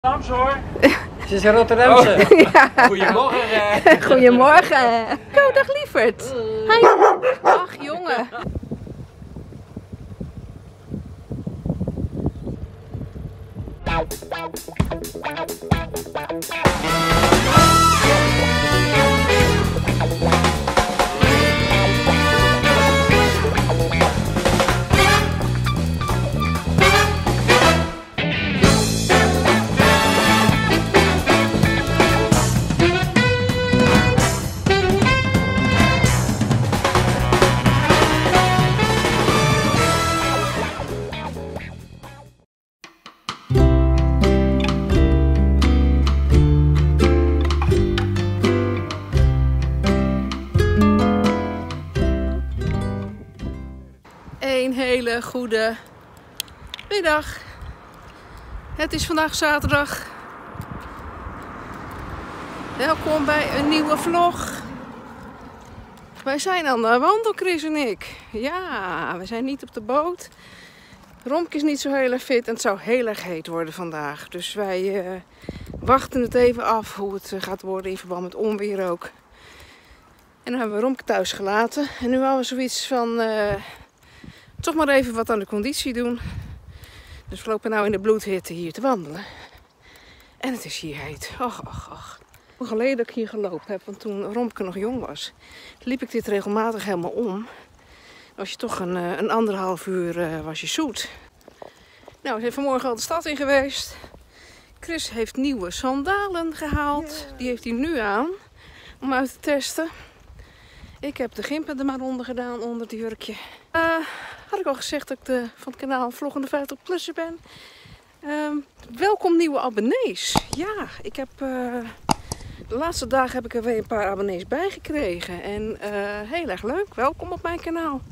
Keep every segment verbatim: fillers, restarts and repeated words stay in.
Rotterdamse hoor. Ze is een Rotterdamse. Oh. Ja. Goedemorgen. Goedemorgen. Oh, dag lieverd. Hi. Ach jongen. Een hele goede middag. Het is vandaag zaterdag. Welkom bij een nieuwe vlog. Wij zijn aan de wandel, Chris en ik. Ja, we zijn niet op de boot. Romke is niet zo heel erg fit en het zou heel erg heet worden vandaag. Dus wij uh, wachten het even af hoe het gaat worden in verband met onweer ook. En dan hebben we Romke thuis gelaten. En nu hadden we zoiets van... Uh, toch maar even wat aan de conditie doen. Dus we lopen nou in de bloedhitte hier te wandelen. En het is hier heet. Och, och, och. Hoe geleden dat ik hier gelopen heb, want toen Romke nog jong was, liep ik dit regelmatig helemaal om. Was je toch een, een anderhalf uur uh, was je zoet. Nou, we zijn vanmorgen al de stad in geweest. Chris heeft nieuwe sandalen gehaald. Yeah. Die heeft hij nu aan om uit te testen. Ik heb de gimpen er maar onder gedaan, onder het jurkje. Uh, had ik al gezegd dat ik de, van het kanaal vloggende vijftig plusser ben. Uh, welkom nieuwe abonnees. Ja, ik heb uh, de laatste dagen heb ik er weer een paar abonnees bij gekregen. En uh, heel erg leuk. Welkom op mijn kanaal.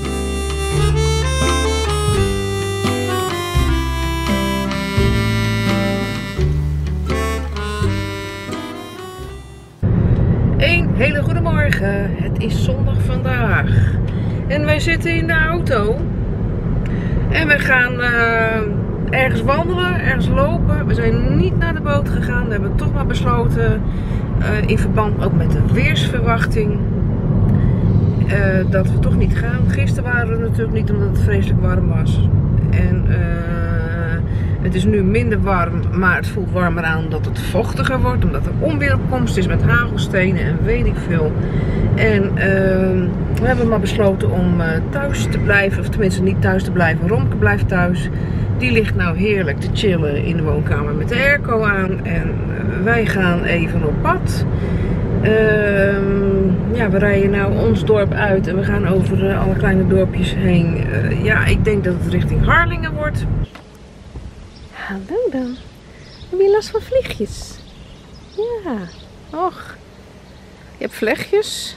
Een hele goede morgen. Het is zondag vandaag. En wij zitten in de auto. En we gaan uh, ergens wandelen, ergens lopen. We zijn niet naar de boot gegaan. We hebben toch maar besloten, uh, in verband ook met de weersverwachting, uh, dat we toch niet gaan. Gisteren waren we natuurlijk niet, omdat het vreselijk warm was. En uh, het is nu minder warm, maar het voelt warmer aan omdat het vochtiger wordt. Omdat er onweer op komst is met hagelstenen en weet ik veel. En uh, we hebben maar besloten om uh, thuis te blijven. Of tenminste niet thuis te blijven. Romke blijft thuis. Die ligt nou heerlijk te chillen in de woonkamer met de airco aan. En uh, wij gaan even op pad. Uh, ja, we rijden nou ons dorp uit. En we gaan over uh, alle kleine dorpjes heen. Uh, ja, ik denk dat het richting Harlingen wordt. Hallo dan. Heb je last van vliegjes? Ja. Och. Je hebt vlechtjes.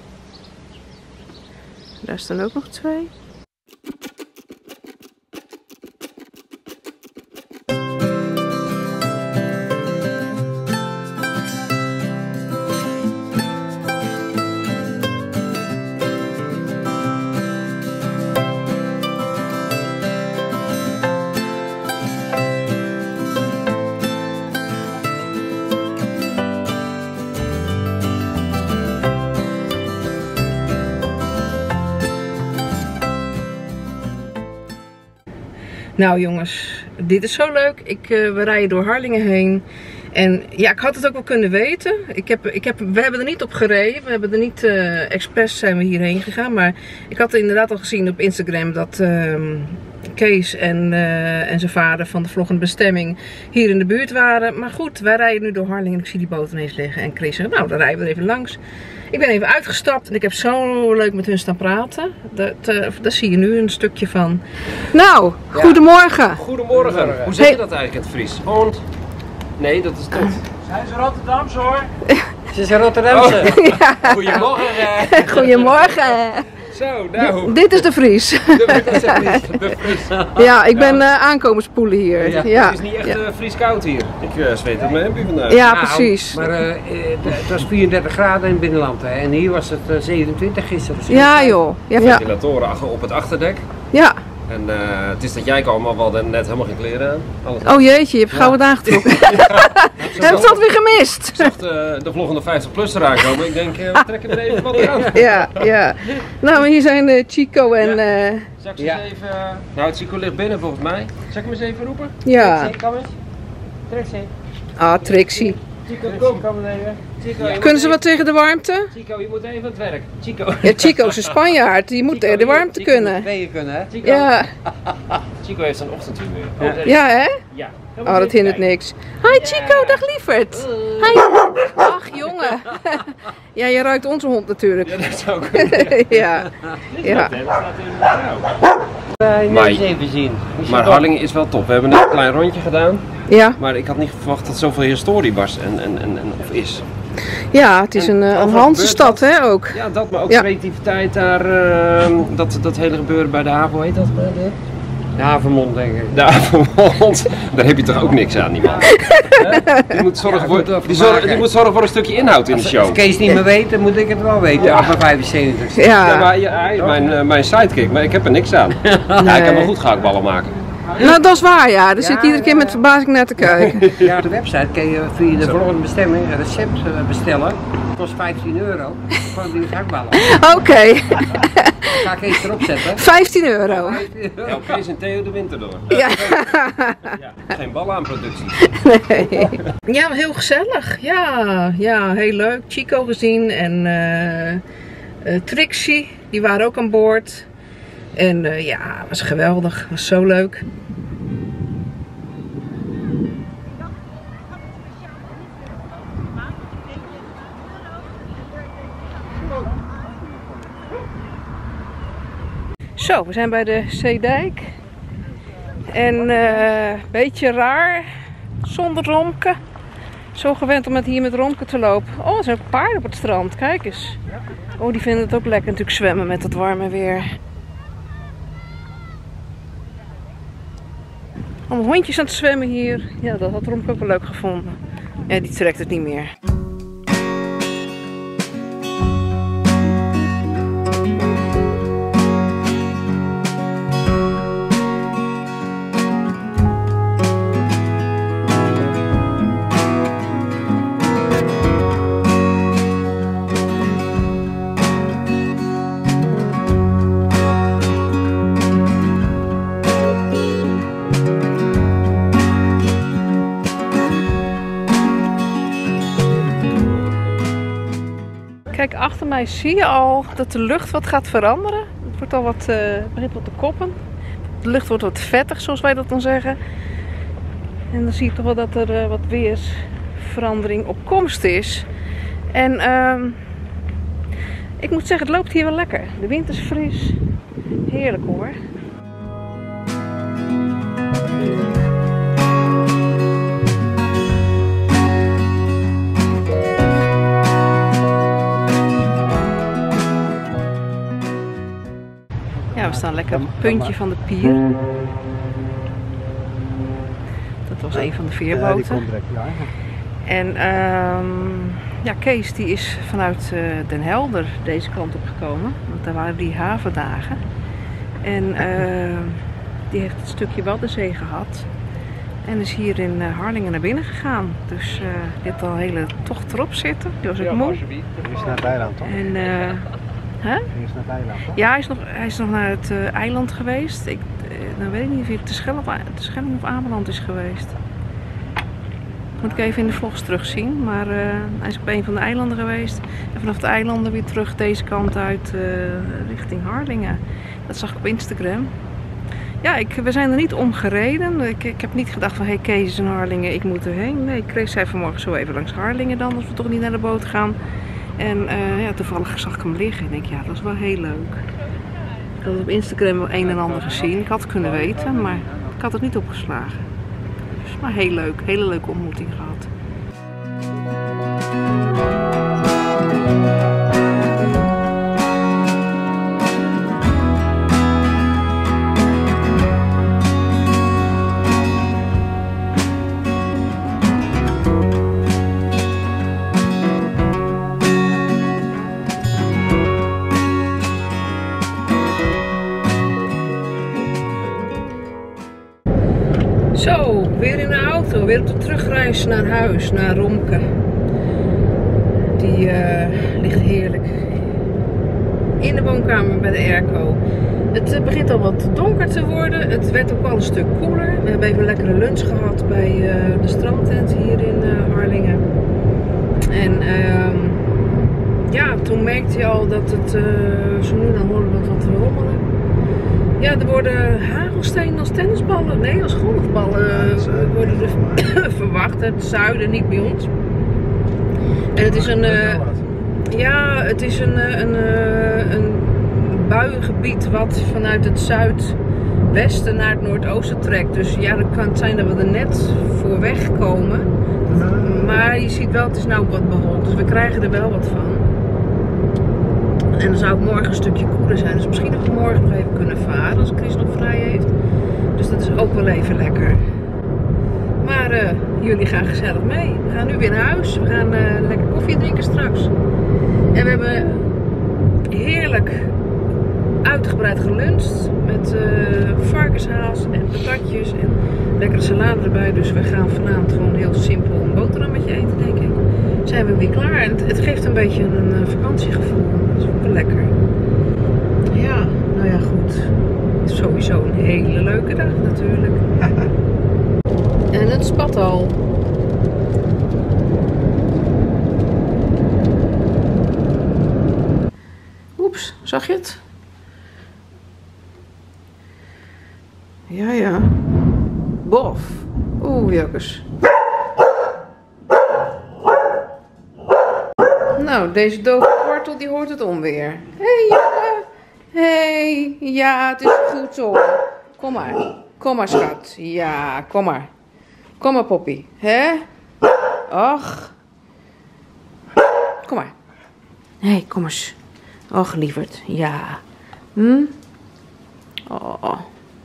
Daar staan ook nog twee. Nou jongens, dit is zo leuk. Ik, uh, we rijden door Harlingen heen. En ja, ik had het ook wel kunnen weten. Ik heb, ik heb, we hebben er niet op gereden. We hebben er niet uh, expres zijn we hierheen gegaan. Maar ik had inderdaad al gezien op Instagram dat uh, Kees en, uh, en zijn vader van de vloggende bestemming hier in de buurt waren. Maar goed, wij rijden nu door Harlingen. Ik zie die boot ineens liggen. En Chris zegt, nou dan rijden we er even langs. Ik ben even uitgestapt en ik heb zo leuk met hun staan praten. Dat, uh, daar zie je nu een stukje van. Nou, ja. Goedemorgen. Goedemorgen. Hoe zeg je dat eigenlijk in het Fries? Hond? Nee, dat is tot. Zijn ze Rotterdamse hoor? Ze is een Rotterdamse. Oh. Ja. Goedemorgen. Goedemorgen. Zo, nou. Dit is de Fries. De, de Fries. Ja, ik ben uh, aankomen spoelen hier. Ja. Ja. Het is niet echt uh, Fries koud hier. Ik uh, zweet op mijn hempje vandaag. Ja, nou, precies. Maar uh, het was vierendertig graden in het binnenland hè. En hier was het uh, zevenentwintig gisteren. Ja joh. Ja, ventilatoren ja. op het achterdek. Ja. En uh, het is dat jij kwam, maar we hadden net helemaal geen kleren aan. Alles oh jeetje, je hebt gauw wat ja. aangetrokken. Heb je dat weer gemist? Ik zag de, de vloggende vijftig plus eraan komen. Ik denk, uh, we trekken er even wat aan. Ja, ja. Nou, hier zijn uh, Chico en... Ja. Uh... Zal ik ze ja. even... Uh... Nou, Chico ligt binnen volgens mij. Zal ik hem eens even roepen? Ja. Trixie, kom eens. Trixie. Ah, Trixie. Chico, kom. Kom eens even. Chico, ja. Kunnen ze wat tegen de warmte? Chico, je moet even aan het werk. Chico. Ja, Chico is een Spanjaard. Die moet Chico, tegen de warmte Chico kunnen. Chico kunnen, hè? Chico. Ja. Chico heeft zijn ochtendhumeur. Ja. Oh, ja, hè? Ja. Oh, dat hindert niks. Hi Chico, dag lieverd. Hi. Ach, jongen. Ja, je ruikt onze hond natuurlijk. Ja, dat zou kunnen. Ja. Ja. Uh, maar even zien. Maar Harlingen is wel top. We hebben net een klein rondje gedaan. Ja. Maar ik had niet verwacht dat zoveel historie was en, en, en, en of is. Ja, het is en, een, een Hansenstad, hè, ook. Ja, dat, maar ook ja. creativiteit daar, uh, dat, dat hele gebeuren bij de HAVO, heet dat? De, de Havermond, denk ik. De Havermond, daar heb je toch ook niks aan, die man. Die moet zorgen, ja, voor, moet die, zorg, die moet zorgen voor een stukje inhoud in de show. Als Kees niet meer weet, dan moet ik het wel weten, ja. Op mijn vijfenzeventigste. Ja, ja maar, ja, hij is mijn, uh, mijn sidekick, maar ik heb er niks aan. Nee. Ja, hij kan wel goed gehaktballen maken. Nou, dat is waar, ja. Daar ja, zit ik iedere keer met verbazing naar te kijken. Ja, op de website kun je via de volgende bestemming een recept bestellen. Dat kost vijftien euro. Gewoon die gehaktballen. Oké. Okay. Ga ik eens erop zetten. vijftien euro. Ja, Kees en Theo de winter door. Ja. Ja, geen ballen aan productie. Nee. Ja, heel gezellig. Ja, ja, heel leuk. Chico gezien en uh, uh, Trixie, die waren ook aan boord. En uh, ja, het was geweldig. Het was zo leuk. Zo, we zijn bij de Zeedijk. En een uh, beetje raar, zonder Romke. Zo gewend om met hier met Romke te lopen. Oh, er zijn ook paarden op het strand, kijk eens. Oh, die vinden het ook lekker natuurlijk zwemmen met het warme weer. Allemaal hondjes aan het zwemmen hier. Ja, dat had Romke ook wel leuk gevonden. Ja, die trekt het niet meer. Kijk, achter mij zie je al dat de lucht wat gaat veranderen. Het wordt al wat, uh, begint wat te koppen. De lucht wordt wat vettig, zoals wij dat dan zeggen. En dan zie je toch wel dat er uh, wat weersverandering op komst is. En uh, ik moet zeggen, het loopt hier wel lekker. De wind is fris. Heerlijk hoor. Ja, we staan lekker op het puntje van de pier. Dat was een van de veerboten. En um, ja, Kees die is vanuit uh, Den Helder deze kant op gekomen. Want daar waren die havendagen. En uh, die heeft het stukje Waddenzee gehad. En is hier in uh, Harlingen naar binnen gegaan. Dus uh, die had al een hele tocht erop zitten. Die was ook moe. Die is naar het eiland toch? En, uh, Huh? Die is naar het eiland, toch? Ja, hij is nog, hij is nog naar het uh, eiland geweest. Ik uh, nou weet ik niet of hij te Schelling of Ameland is geweest. Moet ik even in de vlogs terugzien. Maar uh, hij is op een van de eilanden geweest. En vanaf de eilanden weer terug deze kant uit uh, richting Harlingen. Dat zag ik op Instagram. Ja, ik, we zijn er niet om gereden. Ik, ik heb niet gedacht van, hé hey, Kees is in Harlingen, ik moet erheen. Nee, Kees zei vanmorgen zo even langs Harlingen dan, als we toch niet naar de boot gaan. En uh, ja, toevallig zag ik hem liggen en ik denk, ja, dat is wel heel leuk. Ik had op Instagram wel een en ander gezien. Ik had het kunnen weten, maar ik had het niet opgeslagen. Dus, maar heel leuk, hele leuke ontmoeting gehad. reis naar huis, naar Romke. Die uh, ligt heerlijk in de woonkamer bij de airco. Het begint al wat donker te worden. Het werd ook al een stuk koeler. We hebben even een lekkere lunch gehad bij uh, de strandtent hier in uh, Harlingen. En uh, ja, toen merkte je al dat het, uh, zo nu dan horen we wat, wat rommelen. Ja, er worden hagelstenen als tennisballen, nee, als golfballen uh, worden er verwacht. Het zuiden, niet bij ons. En het is een, uh, ja, het is een, een, een, een buiengebied wat vanuit het zuidwesten naar het noordoosten trekt. Dus ja, dan kan het zijn dat we er net voor wegkomen. Maar je ziet wel, het is nou wat bewolkt, dus we krijgen er wel wat van. En dan zou het morgen een stukje koeler zijn, dus misschien dat we morgen nog even kunnen varen als Chris nog vrij heeft. Dus dat is ook wel even lekker. Maar uh, jullie gaan gezellig mee. We gaan nu weer naar huis. We gaan uh, lekker koffie drinken straks. En we hebben heerlijk uitgebreid geluncht. Met uh, varkenshaas en patatjes en lekkere salade erbij. Dus we gaan vanavond gewoon heel simpel een boterhammetje eten, denk ik. Zijn we weer klaar. En het, het geeft een beetje een uh, vakantiegevoel. Dat is ook wel lekker. Ja, nou ja, goed. Het is sowieso een hele leuke dag natuurlijk. En het spat al. Oeps, zag je het? Ja, ja. Bof. Oeh, jakkes. Nou, deze dove kwartel die hoort het onweer. Hé, hey, ja. Hé, hey, ja, het is goed zo. Kom maar. Kom maar, schat. Ja, kom maar. Kom maar, Poppy. Hè? Och. Kom maar. Hé, hey, kom eens. Och, lieverd. Ja. Hm? Oh.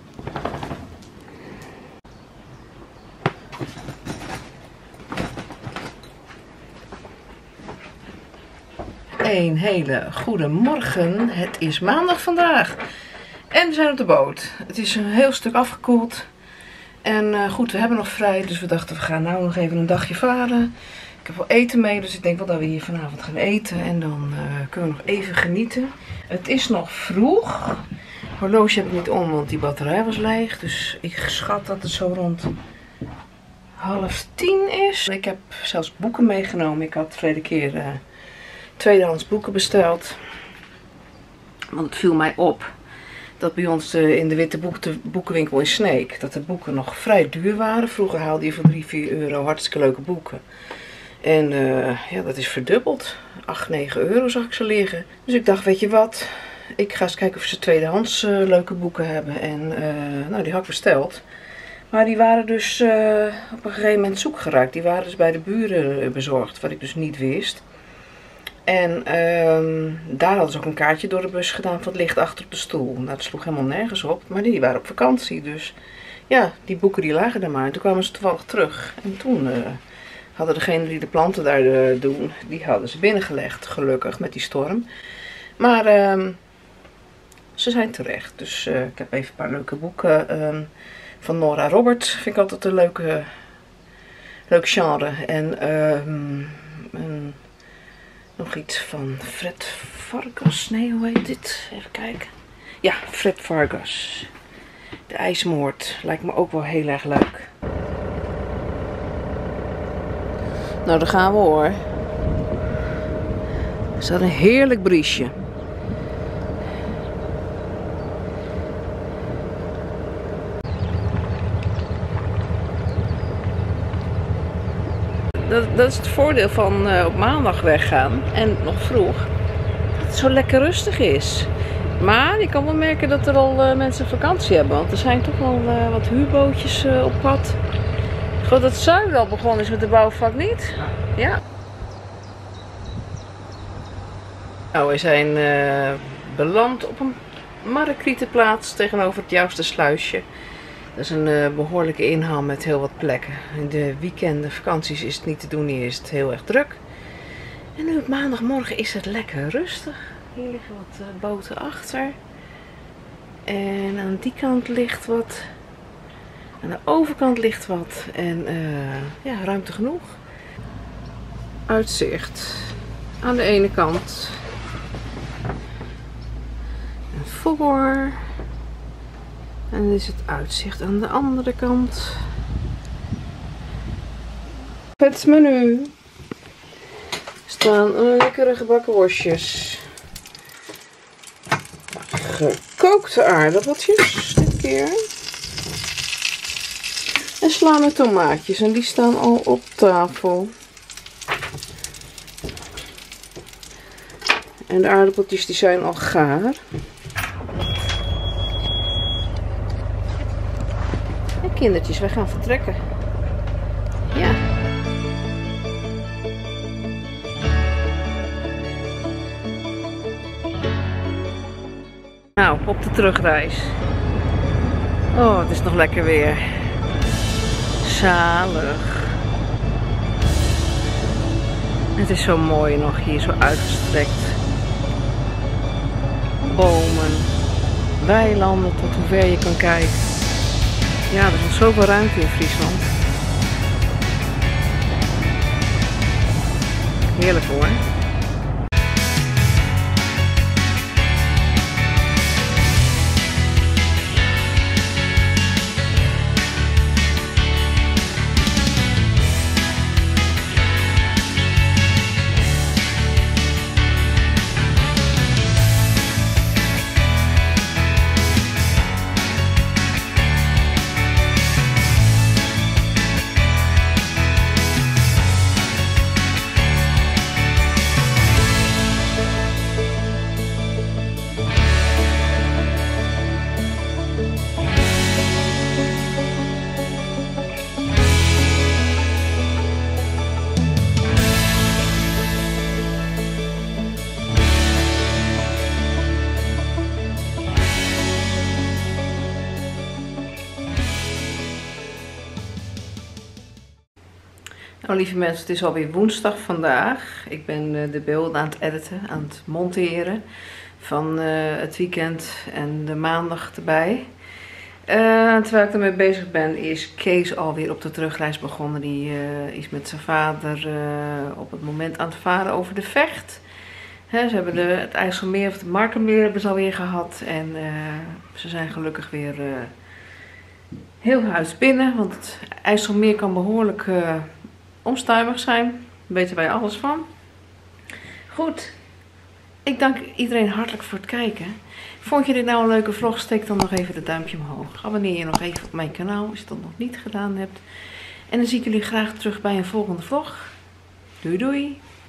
Een hele goede morgen. Het is maandag vandaag. En we zijn op de boot. Het is een heel stuk afgekoeld. En uh, goed, we hebben nog vrij. Dus we dachten, we gaan nou nog even een dagje varen. Ik heb wel eten mee. Dus ik denk wel dat we hier vanavond gaan eten. En dan uh, kunnen we nog even genieten. Het is nog vroeg. Horloge heb ik niet om, want die batterij was leeg. Dus ik schat dat het zo rond half tien is. Ik heb zelfs boeken meegenomen. Ik had de tweede keer uh, tweedehands boeken besteld. Want het viel mij op dat bij ons uh, in de witte boek, de boekenwinkel in Sneek, dat de boeken nog vrij duur waren. Vroeger haalde je voor drie, vier euro hartstikke leuke boeken. En uh, ja, dat is verdubbeld. acht, negen euro zag ik ze liggen. Dus ik dacht, weet je wat, ik ga eens kijken of ze tweedehands uh, leuke boeken hebben. En uh, nou, die had ik besteld. Maar die waren dus uh, op een gegeven moment zoek geraakt. Die waren dus bij de buren bezorgd, wat ik dus niet wist. En uh, daar hadden ze ook een kaartje door de bus gedaan van het licht achter op de stoel. Nou, dat sloeg helemaal nergens op, maar die waren op vakantie. Dus ja, die boeken die lagen er maar. En toen kwamen ze toevallig terug. En toen uh, hadden degene die de planten daar uh, doen, die hadden ze binnengelegd, gelukkig, met die storm. Maar uh, ze zijn terecht. Dus uh, ik heb even een paar leuke boeken uh, van Nora Roberts. Vind ik altijd een leuke, leuk genre. En uh, een... nog iets van Fred Vargas. Nee, hoe heet dit? Even kijken. Ja, Fred Vargas. De IJsmoord. Lijkt me ook wel heel erg leuk. Nou, daar gaan we hoor. Er staat een heerlijk briesje. Dat, dat is het voordeel van uh, op maandag weggaan en nog vroeg. Dat het zo lekker rustig is. Maar je kan wel merken dat er al uh, mensen vakantie hebben. Want er zijn toch wel uh, wat huurbootjes uh, op pad. Ik geloof dat het zuiden al begonnen is met de bouwvak, niet? Ja. Nou, we zijn uh, beland op een markrietenplaats tegenover het Jouwste Sluisje. Dat is een uh, behoorlijke inhaal met heel wat plekken. In de weekenden, vakanties is het niet te doen, hier is het heel erg druk. En nu op maandagmorgen is het lekker rustig. Hier liggen wat uh, boten achter. En aan die kant ligt wat Aan de overkant ligt wat en uh, ja, ruimte genoeg. Uitzicht aan de ene kant. En voor. En dit is het uitzicht aan de andere kant. Het menu. Er staan lekkere gebakken worstjes. Gekookte aardappeltjes dit keer. En sla met tomaatjes. En die staan al op tafel. En de aardappeltjes die zijn al gaar. En kindertjes, wij gaan vertrekken. Ja. Nou, op de terugreis. Oh, het is nog lekker weer. Zalig. Het is zo mooi nog hier, zo uitgestrekt. Bomen, weilanden tot hoe ver je kan kijken. Ja, er is nog zoveel ruimte in Friesland. Heerlijk hoor. Nou lieve mensen, het is alweer woensdag vandaag. Ik ben de beelden aan het editen, aan het monteren van uh, het weekend en de maandag erbij. Uh, terwijl ik ermee bezig ben is Kees alweer op de terugreis begonnen. Die uh, is met zijn vader uh, op het moment aan het varen over de Vecht. He, ze hebben de, het IJsselmeer of het Markenmeer hebben ze alweer gehad. En uh, ze zijn gelukkig weer uh, heel huis binnen. Want het IJsselmeer kan behoorlijk uh, onstuimig zijn. Daar weten wij alles van. Goed. Ik dank iedereen hartelijk voor het kijken. Vond je dit nou een leuke vlog? Steek dan nog even het duimpje omhoog. Abonneer je nog even op mijn kanaal als je dat nog niet gedaan hebt. En dan zie ik jullie graag terug bij een volgende vlog. Doei doei!